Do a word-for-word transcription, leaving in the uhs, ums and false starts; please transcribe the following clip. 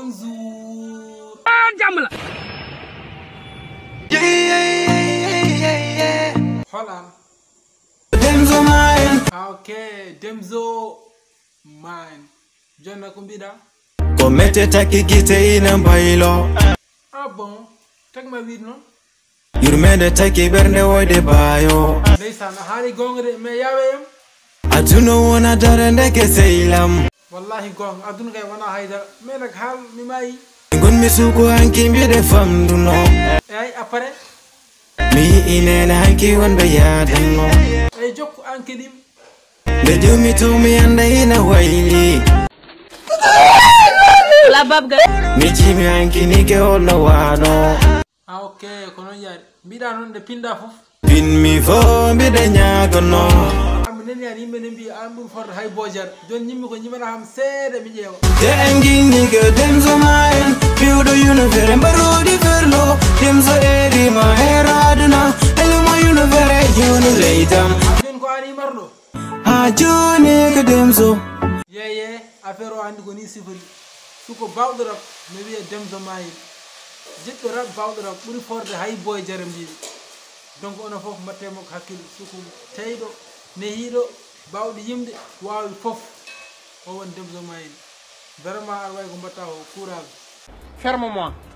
bonjour. ah jàmm la. Xoolal. Demzo mine. ah ok Demzo mine. jonna ko mbiɗa. Ko mette takki gite ina mbaylo. ah bon tag ma wiid noon. Yurmede takki bernde woyde bayo. ndeysaan a haali gonga de mais yawe yam. Aduna wona dara ndeke seylam. wallahi gonga aduna kay wona haydara mais nag haal mi maayi. Gonmi suuko hanki mbiɗe famduno. eyi après. Mi inene hanki wonɓe yadanno. eyi jokku an keɗim. Nde jumi to mi anda ina wayli. la babga. Mi jimi hanki ni ke holno wano. ah ok ko noon yaari mbiɗa noon nde pinɗa fof. Pinmi fo mbiɗe ñagono. ami nani an yimɓe ne mbiya an ɓuuri forde hay bojar joni ñimmi ko ñimana ham seeɗa mi ƴeewa. Te en ginni ke Demzo mine. Piwɗo univere mbaroɗi ferlo. Demzo erima heraduna. Elmo univere juni leytam. joni ko an imarɗo. Ha joni ko Demzo. yeye affaire o andi ko ni sifori suko bawɗo rap mi wiya Demzo mine jiɗɗo rap bawɗo rap ɓuuri forde hay boy jare mbiɗi donc onon foof mbattemo ko hakkille suko teyɗo nehiɗo bawɗo yimde wawi foof o won Demzo mine vraiment aɗa wawi ko mbatta o courage. ferme moi.